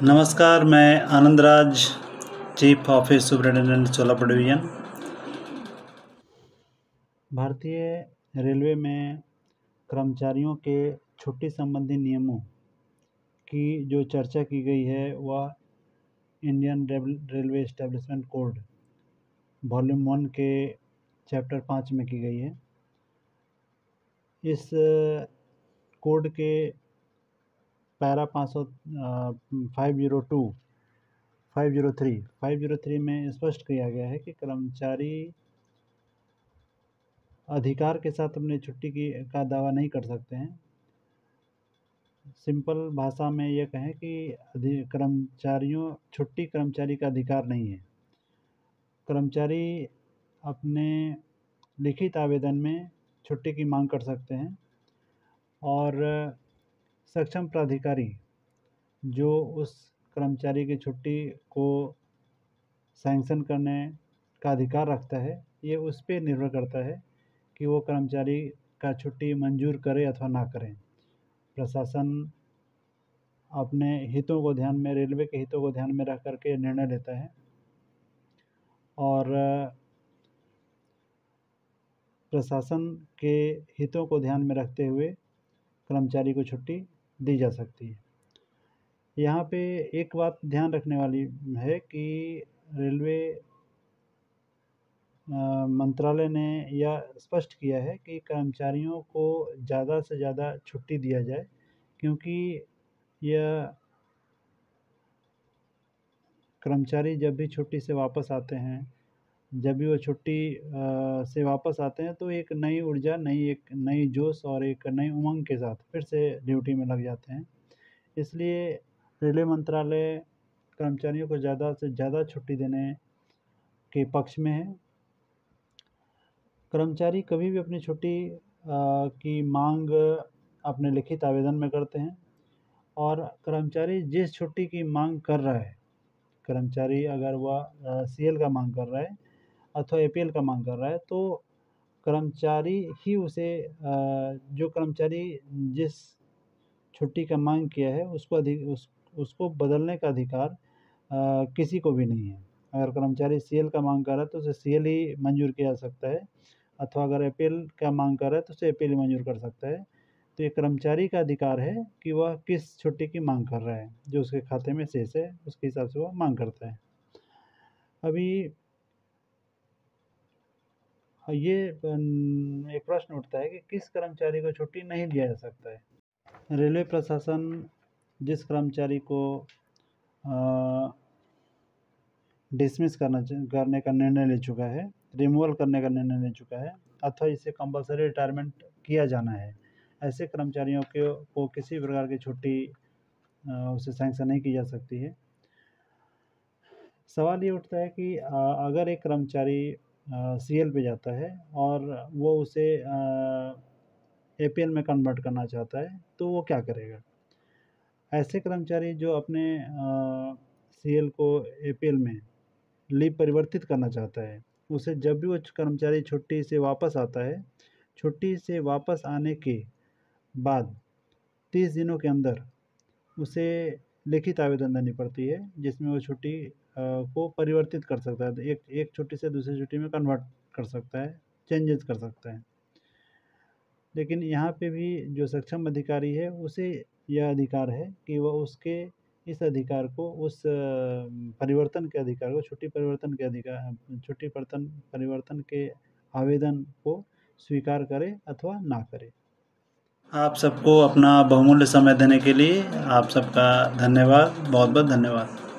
नमस्कार, मैं Anand Raj, chief office superintendent Solapur division. भारतीय रेलवे में कर्मचारियों के छुट्टी संबंधी नियमों की जो चर्चा की गई है वह Indian railway establishment code volume 1 के चैप्टर 5 में की गई है। इस कोड के पैरा 503 में स्पष्ट किया गया है कि कर्मचारी अधिकार के साथ अपनी छुट्टी का दावा नहीं कर सकते हैं। सिंपल भाषा में ये कहें कि छुट्टी कर्मचारी का अधिकार नहीं है। कर्मचारी अपने लिखित आवेदन में छुट्टी की मांग कर सकते हैं और सक्षम प्राधिकारी जो उस कर्मचारी की छुट्टी को सैंक्शन करने का अधिकार रखता है, ये उस पे निर्भर करता है कि वो कर्मचारी का छुट्टी मंजूर करे अथवा ना करें। प्रशासन अपने हितों को ध्यान में रेलवे के हितों को ध्यान में रख करके निर्णय लेता है और प्रशासन के हितों को ध्यान में रखते हुए कर्मचारी को छुट्टी दी जा सकती है। यहाँ पे एक बात ध्यान रखने वाली है कि रेलवे मंत्रालय ने यह स्पष्ट किया है कि कर्मचारियों को ज़्यादा से ज़्यादा छुट्टी दिया जाए, क्योंकि यह कर्मचारी जब भी छुट्टी से वापस आते हैं, जब भी वो छुट्टी से वापस आते हैं तो एक नई ऊर्जा, एक नई जोश और एक नई उमंग के साथ फिर से ड्यूटी में लग जाते हैं। इसलिए रेलवे मंत्रालय कर्मचारियों को ज़्यादा से ज़्यादा छुट्टी देने के पक्ष में है। कर्मचारी कभी भी अपनी छुट्टी की मांग अपने लिखित आवेदन में करते हैं और कर्मचारी जिस छुट्टी की मांग कर रहा है, कर्मचारी अगर वह सीएल का मांग कर रहा है अथवा एपीएल का मांग कर रहा है, तो कर्मचारी ही उसे जो कर्मचारी जिस छुट्टी का मांग किया है उसको बदलने का अधिकार किसी को भी नहीं है। अगर कर्मचारी सीएल का मांग कर रहा है तो उसे सीएल ही मंजूर किया जा सकता है, अथवा अगर एपीएल का मांग कर रहा है तो उसे एपीएल ही मंजूर कर सकता है। तो ये कर्मचारी का अधिकार है कि वह किस छुट्टी की मांग कर रहा है, जो उसके खाते में शेष है उसके हिसाब से वह मांग करता है। अभी ये एक प्रश्न उठता है कि किस कर्मचारी को छुट्टी नहीं दिया जा सकता है। रेलवे प्रशासन जिस कर्मचारी को डिसमिस करने का निर्णय ले चुका है, रिमूवल करने का निर्णय ले चुका है, अथवा इसे कंपलसरी रिटायरमेंट किया जाना है, ऐसे कर्मचारियों को किसी प्रकार की छुट्टी उसे सैंक्शन नहीं की जा सकती है। सवाल ये उठता है कि अगर एक कर्मचारी सीएल पे जाता है और वो उसे एपीएल में कन्वर्ट करना चाहता है, तो वो क्या करेगा? ऐसे कर्मचारी जो अपने सीएल को एपीएल में लीव परिवर्तित करना चाहता है, उसे जब भी वो कर्मचारी छुट्टी से वापस आता है, छुट्टी से वापस आने के बाद 30 दिनों के अंदर उसे लिखित आवेदन देनी पड़ती है, जिसमें वो छुट्टी को परिवर्तित कर सकता है, एक छुट्टी से दूसरी छुट्टी में कन्वर्ट कर सकता है, चेंजेस कर सकता है। लेकिन यहाँ पे भी जो सक्षम अधिकारी है उसे यह अधिकार है कि वह उसके इस अधिकार को, उस परिवर्तन के अधिकार को, छुट्टी परिवर्तन के आवेदन को स्वीकार करे अथवा ना करे। आप सबको अपना बहुमूल्य समय देने के लिए आप सबका धन्यवाद, बहुत बहुत धन्यवाद।